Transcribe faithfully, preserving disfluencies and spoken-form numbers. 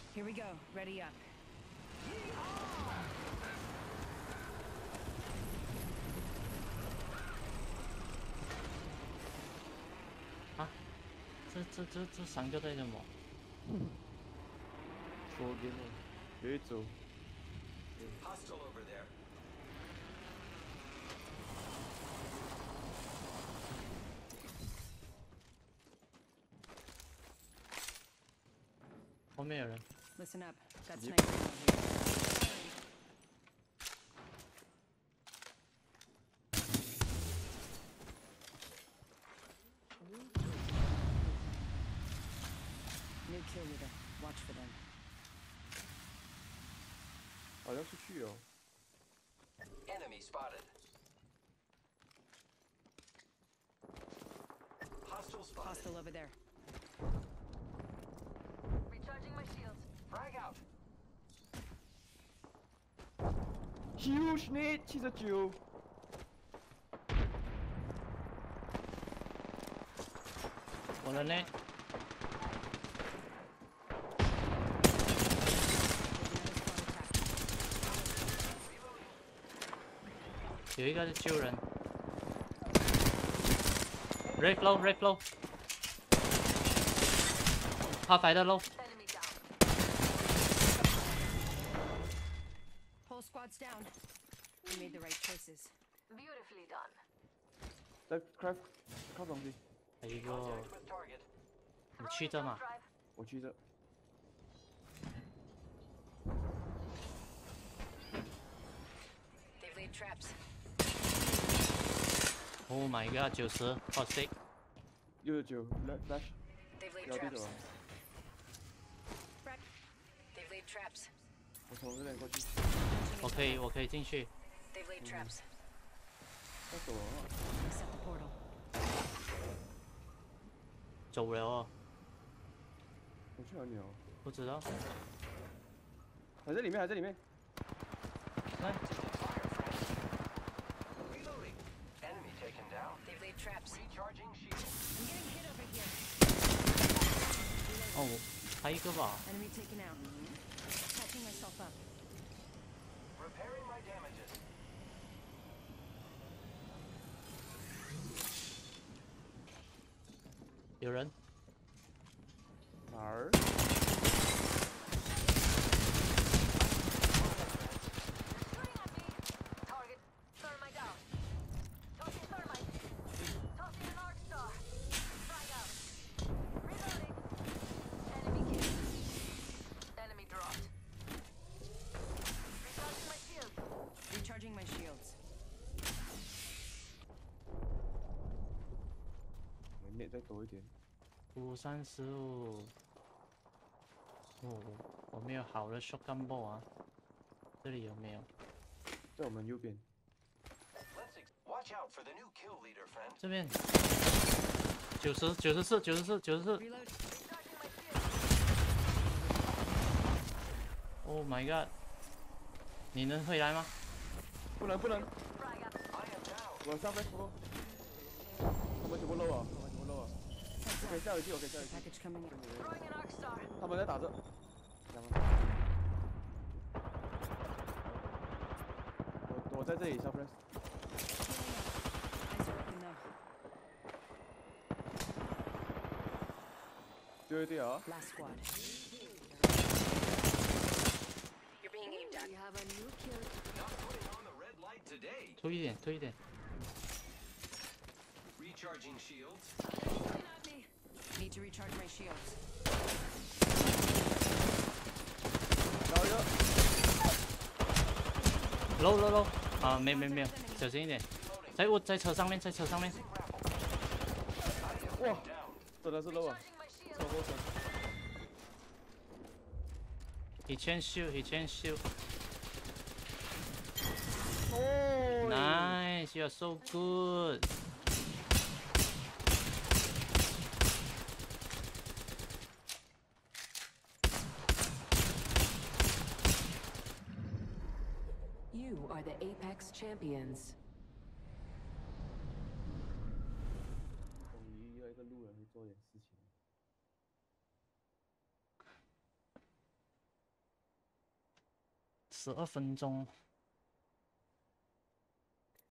Here we go. Ready up. 啊，这这这这三个在什么？ 错边了，别走。 Hostile over there. 后面有人。 Listen up. That's Yep. sniper ammo here. New kill leader. Watch for them. 好像是去哦。 Enemy spotted. Hostile spotted. Hostile over there. Recharging my shields. Frag out. Huge net 七十九。 我的呢？有一个是救人。Red low, red low。他摆的 low。 Enemy down. Whole squad's down. We made the right choices. Beautifully done. 在 craft 靠东西， 还有一个 Contact with target. 你去这嘛？ Drive. 我去这。 They've laid traps. Oh my god， 九十，好 sick。 六十九 flash， They've laid 要地 traps. 走啊！ Breck. They've laid traps. 我从这边过去， 我可以，我可以进去。 They've laid traps. 要走了啊！ Set the portal. 走了哦， 我去哪里哦？ 不知道。 还在里面，还在里面。 来， Reloading. Enemy taken down. They've laid traps. Recharging shield. I'm getting hit over here. 哦，还有一个吧。 Enemy taken out. Patching myself up. Repairing my damages. 有人。 哪儿？ Target. Thermite down. Tossing thermite. Tossing an arc star. Frag out. Reloading. Enemy killed. Enemy dropped. Recharging my shield. Recharging my shields. 我 net 再多一点。 五三十五。哦，我没有好的 shotgun ball 啊。这里有没有？ 在我们右边。 Let's ex watch out for the new kill leader, friend. 这边。九十，九十四，九十四，九十四。 Reload. Recharging my shield. Oh my god！ 你能回来吗？ 不能不能， Frag out. I am down. 我上 flash 不够。他们全部 low 啊，他们全部 low 啊。我可以下回去，我可以下回去。 Package coming in. Throwing an arc star. 他们在打着。两个我我在这里下 flash。 Eyes are open though. 对对啊。 Last squad. You're being aimed at. We have a new kill. Not putting on the red light today. 推一点，推一点。 Recharging shields. Shooting at me. Need to recharge my shields. 然后一个 low low low 啊，没没没有，小心一点。在我在车上面，在车上面。 哇，真的是 low 啊， Recharging my shield. 超过神。 He can shoot, he can shoot. 哦 Nice, you are so good. You are the Apex champions. 终于遇到一个路人会做点事情。 十二分钟。